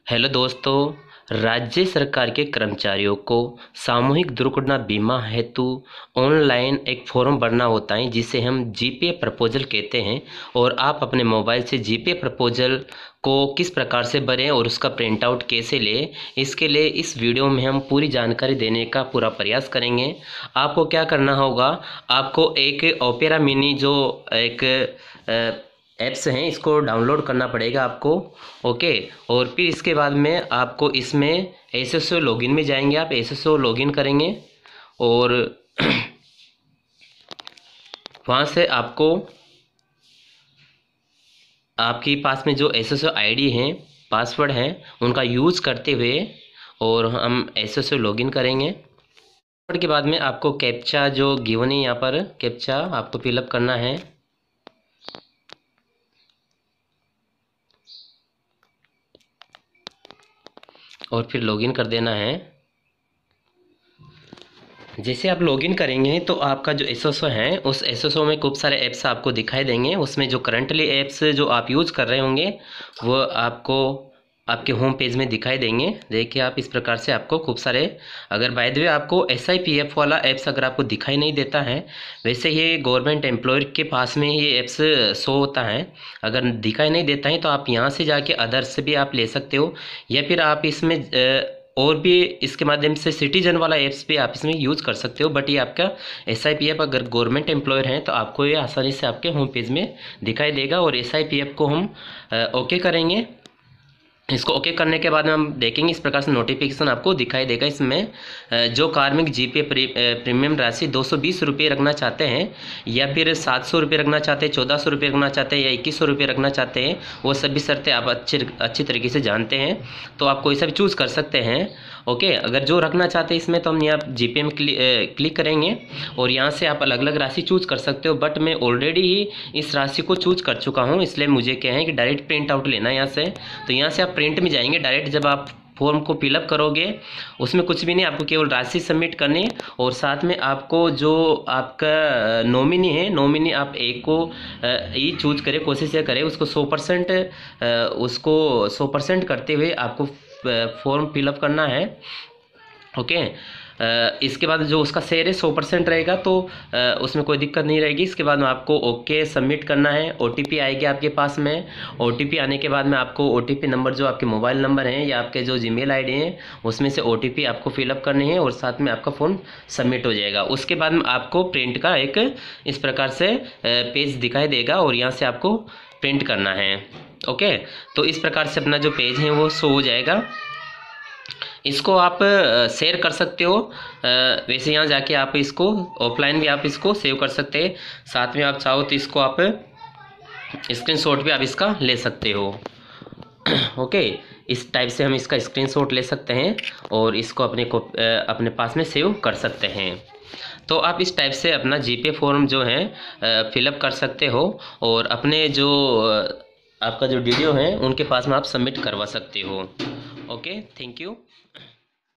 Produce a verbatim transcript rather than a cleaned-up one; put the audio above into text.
Hello दोस्तों। राज्य सरकार के कर्मचारियों को सामूहिक दुर्घटना बीमा हेतु ऑनलाइन एक फॉर्म भरना होता है जिसे हम जीपे प्रपोजल कहते हैं। और आप अपने मोबाइल से जीपे प्रपोजल को किस प्रकार से भरें और उसका प्रिंट आउट कैसे लें, इसके लिए इस वीडियो में हम पूरी जानकारी देने का पूरा प्रयास करेंगे। आपको क्या करना होगा, आपको एक ओपेरा मिनी जो एक ऐप्स हैं इसको डाउनलोड करना पड़ेगा आपको। ओके, और फिर इसके बाद में आपको इसमें एसएसओ लॉगिन में जाएंगे, आप एसएसओ लॉगिन करेंगे और वहाँ से आपको आपके पास में जो एसएसओ आईडी हैं, पासवर्ड हैं, उनका यूज़ करते हुए और हम एसएसओ लॉगिन करेंगे। पासवर्ड के बाद में आपको कैप्चा जो गिवन है, यहाँ पर कैप्चा आपको फिलअप करना है और फिर लॉगिन कर देना है। जैसे आप लॉगिन करेंगे तो आपका जो एसएसओ है उस एसएसओ में खूब सारे ऐप्स आपको दिखाई देंगे। उसमें जो करंटली ऐप्स जो आप यूज़ कर रहे होंगे वो आपको आपके होम पेज में दिखाई देंगे। देखिए आप इस प्रकार से आपको खूब सारे, अगर बाय द वे आपको एस आई पी एफ वाला ऐप्स अगर आपको दिखाई नहीं देता है, वैसे ये गवर्नमेंट एम्प्लॉयर के पास में ये ऐप्स शो होता है। अगर दिखाई नहीं देता है तो आप यहाँ से जाके अदर्स से भी आप ले सकते हो, या फिर आप इसमें और भी इसके माध्यम से सिटीजन वाला ऐप्स भी आप इसमें यूज़ कर सकते हो। बट ये आपका एस आई पी एफ अगर गवर्नमेंट एम्प्लॉयर हैं तो आपको ये आसानी से आपके होम पेज में दिखाई देगा। और एस आई पी एफ को हम ओके करेंगे। इसको ओके करने के बाद में हम देखेंगे इस प्रकार से नोटिफिकेशन आपको दिखाई देगा। इसमें जो कार्मिक जीपे प्रीमियम राशि दो सौ बीस रुपये रखना चाहते हैं, या फिर सात सौ रुपये रखना चाहते हैं, चौदह सौ रुपये रखना चाहते हैं, या इक्कीस सौ रुपये रखना चाहते हैं, वो सभी शर्तें आप अच्छी अच्छी तरीके से जानते हैं, तो आप कोई सा भी चूज़ कर सकते हैं। ओके, अगर जो रखना चाहते हैं इसमें तो हम यहाँ जीपे में क्लिक करेंगे और यहाँ से आप अलग अलग राशि चूज़ कर सकते हो। बट मैं ऑलरेडी ही इस राशि को चूज़ कर चुका हूँ, इसलिए मुझे क्या है कि डायरेक्ट प्रिंट आउट लेना है यहाँ से। तो यहाँ से आप प्रिंट में जाएंगे डायरेक्ट। जब आप फॉर्म को फिलअप करोगे उसमें कुछ भी नहीं, आपको केवल राशि सबमिट करनी है और साथ में आपको जो आपका नॉमिनी है, नॉमिनी आप एक को ही चूज करें, कोशिश ये करें उसको सौ परसेंट उसको सौ परसेंट करते हुए आपको फॉर्म फिलअप करना है। ओके, इसके बाद जो उसका शेयर है सौ परसेंट रहेगा तो उसमें कोई दिक्कत नहीं रहेगी। इसके बाद में आपको ओके सबमिट करना है। ओटीपी आएगी आपके पास में। ओटीपी आने के बाद में आपको ओटीपी नंबर जो आपके मोबाइल नंबर हैं या आपके जो जीमेल आईडी हैं उसमें से ओटीपी आपको फिलअप करनी है और साथ में आपका फ़ोन सबमिट हो जाएगा। उसके बाद में आपको प्रिंट का एक इस प्रकार से पेज दिखाई देगा और यहाँ से आपको प्रिंट करना है। ओके, तो इस प्रकार से अपना जो पेज है वो शो हो जाएगा। इसको आप शेयर कर सकते हो, वैसे यहाँ जाके आप इसको ऑफलाइन भी आप इसको सेव कर सकते हैं। साथ में आप चाहो तो इसको आप स्क्रीनशॉट भी आप इसका ले सकते हो। ओके, इस टाइप से हम इसका स्क्रीनशॉट ले सकते हैं और इसको अपने को अपने पास में सेव कर सकते हैं। तो आप इस टाइप से अपना जीपे फॉर्म जो है फिलअप कर सकते हो और अपने जो आपका जो वीडियो है उनके पास में आप सबमिट करवा सकते हो। Okay, thank you.